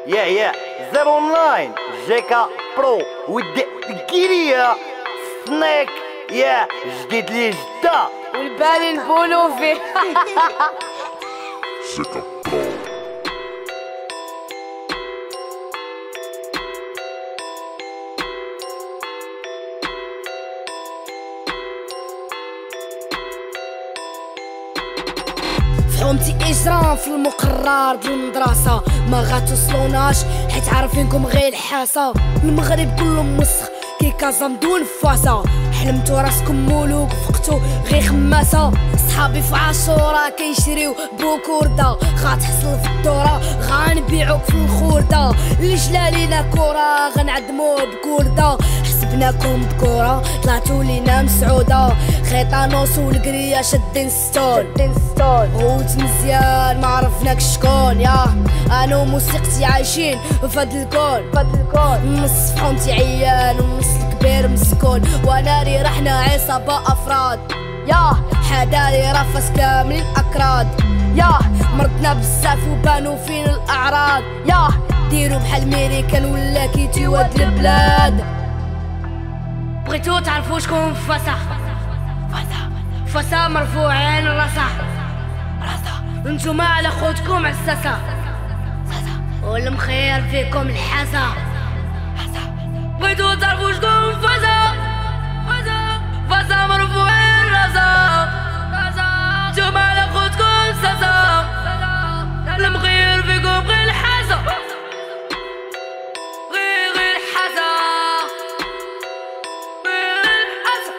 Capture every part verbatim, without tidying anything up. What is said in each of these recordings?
يا يا زيرو ناين جيكا برو ود الكيريا سنيك يا جديد لي جدة والبالي نقولو فيه جيكا برو. فهمتي اجرام في المقرر ديال المدرسة ما غاتوصلوناش حيت عارفينكم غير الحاسة. المغرب كله مسخ كي كازا مدون فاسة. حلمتو راسكم مولوك فقتو غير خماسة. صحابي في عاشورا كيشريو بوكوردة غاتحصل في الدورة غنبيعوك في الخوردة. اللي جلا لينا كورة غنعدموه بكوردة. حسبناكم بكورة طلعتو لينا مسعودة. خيطانوس والقرية شادين ستون غوت مزيان ما عرفناكش شكون. يا انا وموسيقتي عايشين فهاد الكون فهاد الكون. نص فحومتي عيان ونص الكبير مسكون. وانا ري رحنا عصابة افراد. يا حداري رفس كاملين اكراد. يا مرضنا بزاف وبانو فين الاعراض. يا ديرو بحال ميريكان ولا كيتي واد البلاد. بغيتو تعرفو شكون فاسا فاسا فاسا مرفوعين راسا راسا. نتوما على خوتكم عساسة والمخير فيكم الحاسة. بغيتو تعرفو شكون فاسا فاسا فاسا مرفوعين راسا راسا. نتوما على خوتكم ساسة المخير فيكم غير الحاسة غير غير الحاسة غير الحاسة.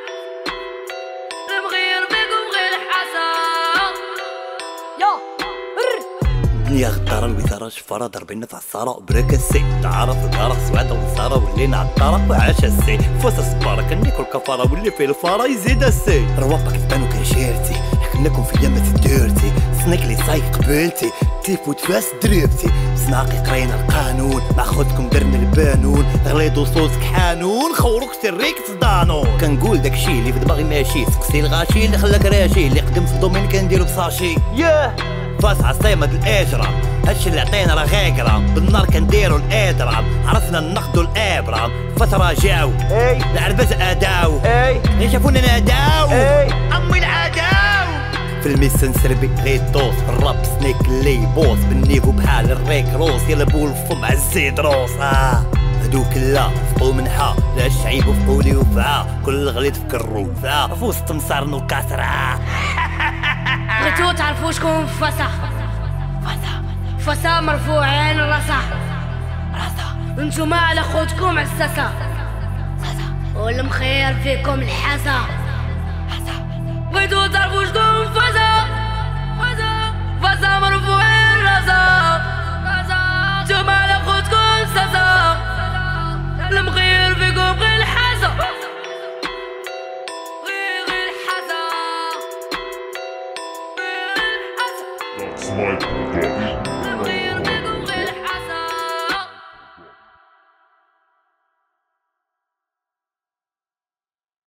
المخير فيكم غير الحاسة. يا الدنيا غدارة الوزارة شفارة ضربينا في عصارة بريك السي. تعرف الكارة سوادة وزارة ولينا عالدارة وعاش السي. فوس السبارة كنيكو الكفارة واللي في الفارة يزيد السي. روابك تبانو كنشيرتي حكمناكم في يامة الديرتي. سنيك لي صايق قبلتي تيفو تفاس دريبتي. بسناقي قرينا القانون مع خوتكم درنا البانون. غليظو صوصك حانون خوروك سريك تصدانون. كنقول داكشي اللي في دماغي ماشي. سقسي الغاشي اللي خلاك راشي. اللي قدم في الدومين كنديرو بصاشي. ياه فاس عصيمة الاجرام هادشي اللي عطينا راه غيقرا. بالنار كنديرو الاضرام عرفنا ناخدو الابرام. فترة جاو العرباز اداو غير شافونا ناداو امي العداو. في الميسن سربي غير دوس الراب سنيك اللي بوس. بالنيفو بحال الريك روس يلبو الفم عالزيد روس. آه هدوك لا فقو منحا لا الشعيب وفقولي وفعا. كل غليت في كرو فعا في وسط مصارن وكاسرة. بغيتو تعرفو شكون فاسا فاسا فاسا مرفوعين راسا راسا. نتوما على خوتكم عساسة والمخير فيكم الحاسة. بغيتو تعرفو شكون فاسا فاسا فاسا مرفوعين راسا راسا. نتوما على خوتكم ساسة المخير فيكم غير الحاسة غير غير الحاسة. That's my production.